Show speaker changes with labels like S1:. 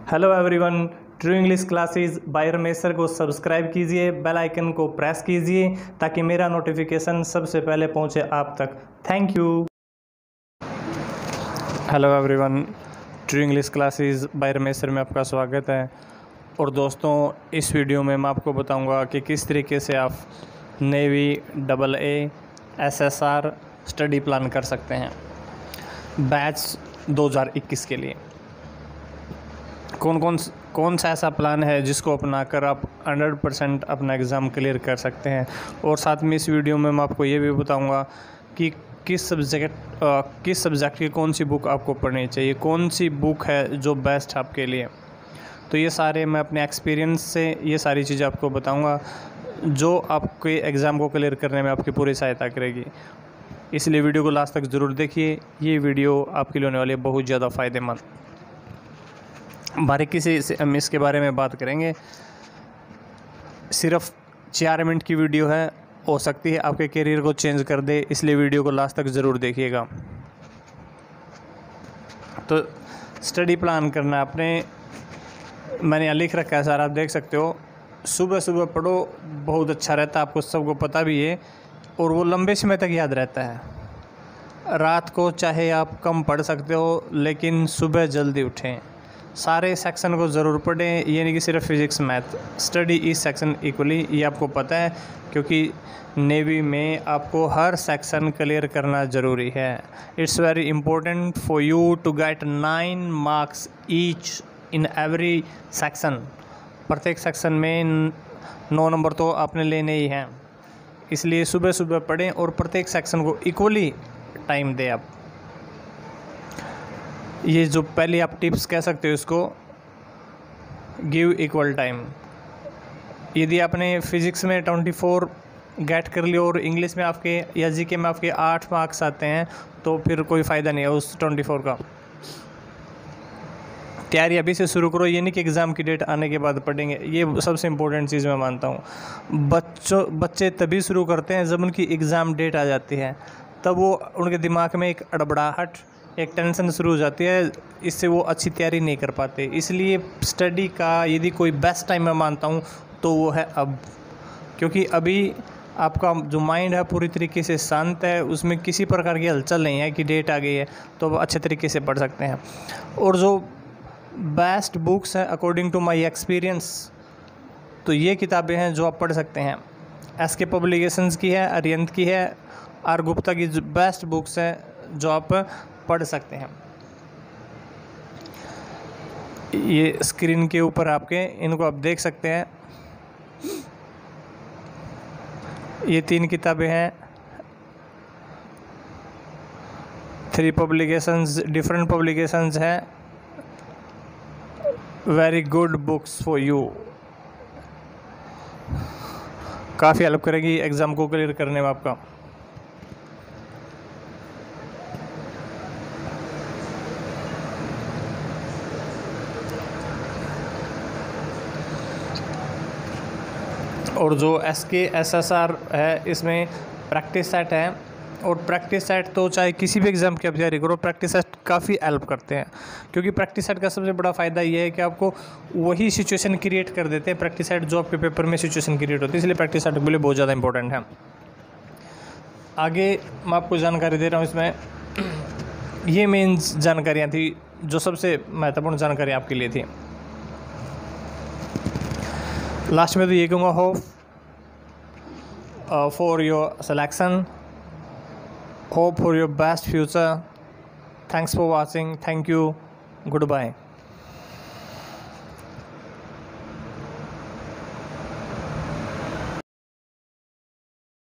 S1: Hello everyone, true English classes by Ramesh sir को subscribe कीजिए, bell icon को press कीजिए ताकि मेरा नोटिफिकेशन सबसे पहले पहुंचे आप तक। Thank you. Hello everyone, true English classes by Ramesh sir में आपका स्वागत है। और दोस्तों, इस वीडियो में मैं आपको बताऊंगा कि किस तरीके से आप navy, AA, SSR study plan कर सकते हैं बैच 2021 के लिए। कौन सा ऐसा प्लान है जिसको अपनाकर आप 100% अपना एग्ज़ाम क्लियर कर सकते हैं। और साथ में इस वीडियो में मैं आपको ये भी बताऊंगा कि किस सब्जेक्ट की कौन सी बुक आपको पढ़नी चाहिए, कौन सी बुक है जो बेस्ट है आपके लिए। तो ये सारे मैं अपने एक्सपीरियंस से ये सारी चीज़ें आपको बताऊंगा जो आपके एग्ज़ाम को क्लियर करने में आपकी पूरी सहायता करेगी। इसलिए वीडियो को लास्ट तक ज़रूर देखिए। ये वीडियो आपके लिए होने वाली है बहुत ज़्यादा फ़ायदेमंद। बारीकी से हम इसके बारे में बात करेंगे। सिर्फ 4 मिनट की वीडियो है, हो सकती है आपके करियर को चेंज कर दे, इसलिए वीडियो को लास्ट तक ज़रूर देखिएगा। तो स्टडी प्लान करना आपने, मैंने यहाँ लिख रखा है सर, आप देख सकते हो। सुबह सुबह पढ़ो, बहुत अच्छा रहता है, आपको सबको पता भी है और वो लंबे समय तक याद रहता है। रात को चाहे आप कम पढ़ सकते हो, लेकिन सुबह जल्दी उठें, सारे सेक्शन को ज़रूर पढ़ें। ये नहीं कि सिर्फ फिज़िक्स मैथ, स्टडी इस सेक्शन इक्वली। ये आपको पता है क्योंकि नेवी में आपको हर सेक्शन क्लियर करना ज़रूरी है। It's very important for you to get 9 marks each in every section. प्रत्येक सेक्शन में 9 नंबर तो आपने लेने ही हैं, इसलिए सुबह सुबह पढ़ें और प्रत्येक सेक्शन को इक्वली टाइम दें आप। ये जो पहले आप टिप्स कह सकते हो, इसको गिव इक्वल टाइम। यदि आपने फिज़िक्स में 24 गेट कर लिया और इंग्लिश में आपके या जीके में आपके 8 मार्क्स आते हैं, तो फिर कोई फ़ायदा नहीं है उस 24 का। तैयारी अभी से शुरू करो, ये नहीं कि एग्ज़ाम की डेट आने के बाद पढ़ेंगे। ये सबसे इम्पोर्टेंट चीज़ मैं मानता हूँ। बच्चे तभी शुरू करते हैं जब उनकी एग्ज़ाम डेट आ जाती है, तब वो उनके दिमाग में एक अड़बड़ाहट, एक टेंशन शुरू हो जाती है, इससे वो अच्छी तैयारी नहीं कर पाते। इसलिए स्टडी का यदि कोई बेस्ट टाइम मैं मानता हूँ तो वो है अब, क्योंकि अभी आपका जो माइंड है पूरी तरीके से शांत है, उसमें किसी प्रकार की हलचल नहीं है कि डेट आ गई है, तो आप अच्छे तरीके से पढ़ सकते हैं। और जो बेस्ट बुक्स हैं अकॉर्डिंग टू माय एक्सपीरियंस, तो ये किताबें हैं जो आप पढ़ सकते हैं। SK पब्लिकेशंस की है, अरिहंत की है, R गुप्ता की जो बेस्ट बुक्स हैं जो आप पढ़ सकते हैं। ये स्क्रीन के ऊपर आपके इनको आप देख सकते हैं। ये 3 किताबें हैं, 3 पब्लिकेशंस, डिफरेंट पब्लिकेशंस हैं। Very good books for you, काफ़ी हेल्प करेगी एग्ज़ाम को क्लियर करने में आपका। और जो SK SSR है, इसमें प्रैक्टिस सेट है। और प्रैक्टिस सेट तो चाहे किसी भी एग्ज़ाम की आप तैयारी करो, प्रैक्टिस सेट काफ़ी हेल्प करते हैं। क्योंकि प्रैक्टिस सेट का सबसे बड़ा फ़ायदा ये है कि आपको वही सिचुएशन क्रिएट कर देते हैं प्रैक्टिस सेट जो आपके पेपर में सिचुएशन क्रिएट होती है, इसलिए प्रैक्टिस सेट के लिए बहुत ज़्यादा इंपॉर्टेंट है। आगे मैं आपको जानकारी दे रहा हूँ। इसमें ये मेन जानकारियाँ थी जो सबसे महत्वपूर्ण जानकारी आपके लिए थी। लास्ट में तो ये कहूँगा, hope for your selection, hope for your best future. Thanks for watching, thank you, good bye.